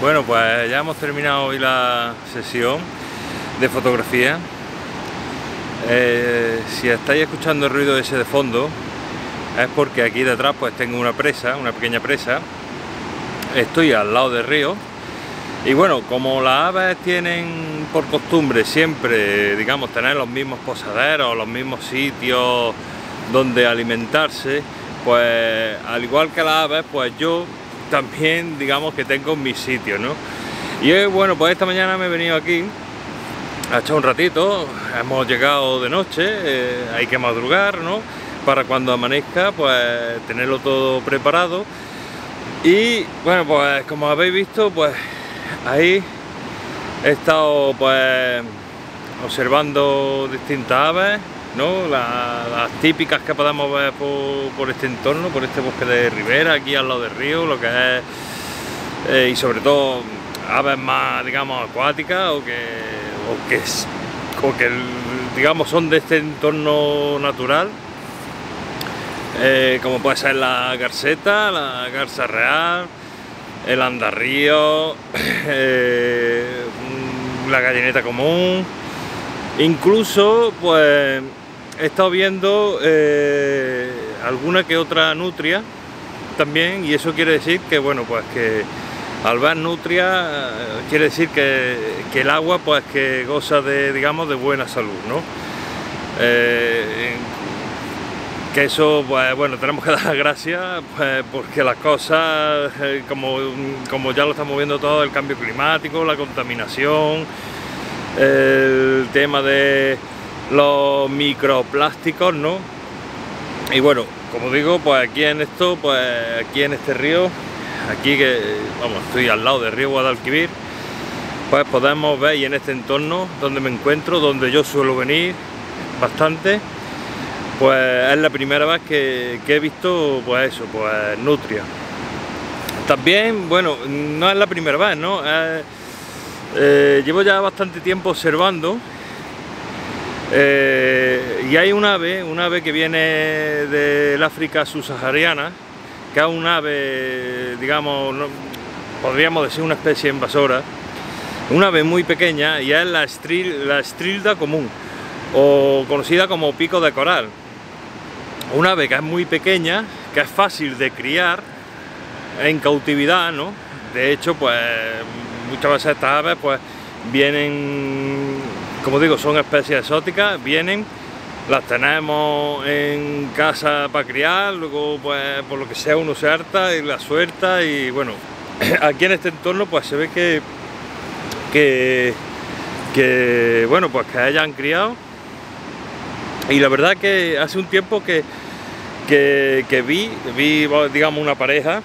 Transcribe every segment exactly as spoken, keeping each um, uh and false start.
Bueno, pues ya hemos terminado hoy la sesión de fotografía. Eh, si estáis escuchando el ruido ese de fondo, es porque aquí detrás pues tengo una presa, una pequeña presa. Estoy al lado del río. Y bueno, como las aves tienen por costumbre siempre, digamos, tener los mismos posaderos, los mismos sitios donde alimentarse, pues al igual que las aves, pues yo también, digamos, que tengo mis sitios, ¿no? Y eh, bueno, pues esta mañana me he venido aquí a echar un ratito. Hemos llegado de noche, eh, hay que madrugar, ¿no? Para cuando amanezca, pues tenerlo todo preparado. Y bueno, pues como habéis visto, pues ahí he estado pues observando distintas aves, ¿no? La, las típicas que podemos ver por, por este entorno, por este bosque de ribera, aquí al lado del río, lo que es, eh, y sobre todo aves más, digamos, acuáticas o que, o que, o que digamos, son de este entorno natural, eh, como puede ser la garceta, la garza real, el andarrío, eh, la gallineta común. Incluso pues he estado viendo eh, alguna que otra nutria también, y eso quiere decir que bueno, pues que al ver nutria eh, quiere decir que, que el agua pues que goza de, digamos, de buena salud, ¿no? Eh, que eso, pues bueno, tenemos que dar gracias, pues, porque las cosas, eh, como, como ya lo estamos viendo todo, el cambio climático, la contaminación, el tema de los microplásticos, ¿no? Y bueno, como digo, pues aquí en esto, pues aquí en este río, aquí que, vamos, estoy al lado del río Guadalquivir, pues podemos ver, y en este entorno donde me encuentro, donde yo suelo venir bastante, pues es la primera vez que, que he visto, pues eso, pues nutria. También, bueno, no es la primera vez, ¿no? Es, eh, llevo ya bastante tiempo observando, eh, y hay un ave, un ave que viene del África subsahariana, que es un ave, digamos, no, podríamos decir una especie invasora, un ave muy pequeña, y es la, estril, la estrilda común, o conocida como pico de coral. Una ave que es muy pequeña, que es fácil de criar en cautividad, ¿no? De hecho, pues muchas veces estas aves pues vienen, como digo, son especies exóticas, vienen, las tenemos en casa para criar, luego pues por lo que sea uno se harta y la suelta, y bueno, aquí en este entorno pues se ve que, que, que bueno, pues que hayan criado. Y la verdad que hace un tiempo que, que, que vi, vi, digamos, una pareja,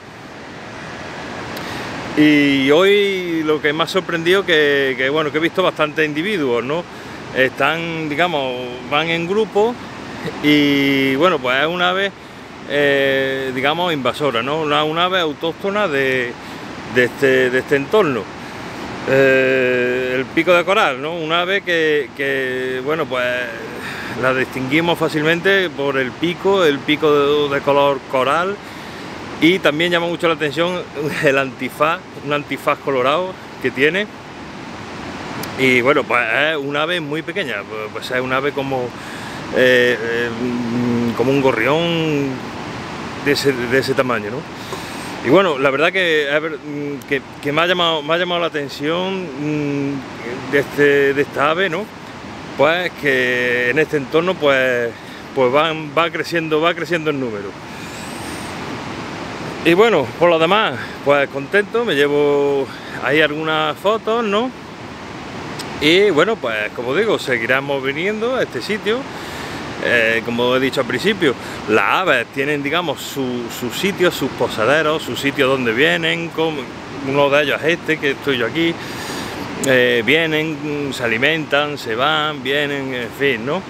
y hoy lo que me ha sorprendido que, que bueno, que he visto bastantes individuos, ¿no? Están, digamos, van en grupo, y bueno, pues es una ave, eh, digamos, invasora, ¿no? Una, una ave autóctona de, de, este, de este entorno. Eh, el pico de coral, ¿no? Un ave que, que, bueno, pues la distinguimos fácilmente por el pico, el pico de, de color coral, y también llama mucho la atención el antifaz, un antifaz colorado que tiene. Y bueno, pues es un ave muy pequeña, pues es un ave como, eh, eh, como un gorrión de ese, de ese tamaño, ¿no? Y bueno, la verdad que, que, que me, ha llamado, me ha llamado la atención de, este, de esta ave, ¿no? Pues que en este entorno pues, pues van, va creciendo, va creciendo el número. Y bueno, por lo demás, pues contento, me llevo ahí algunas fotos, ¿no? Y bueno, pues como digo, seguiremos viniendo a este sitio. Eh, como he dicho al principio, las aves tienen, digamos, sus su sitios, sus posaderos, sus sitios donde vienen, como uno de ellos es este, que estoy yo aquí. Eh, vienen, se alimentan, se van, vienen, en fin, ¿no?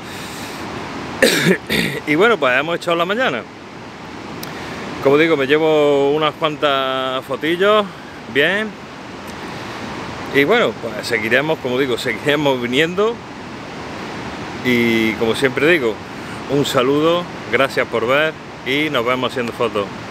Y bueno, pues hemos echado la mañana. Como digo, me llevo unas cuantas fotillos, bien. Y bueno, pues seguiremos, como digo, seguiremos viniendo. Y como siempre digo, un saludo, gracias por ver y nos vemos haciendo fotos.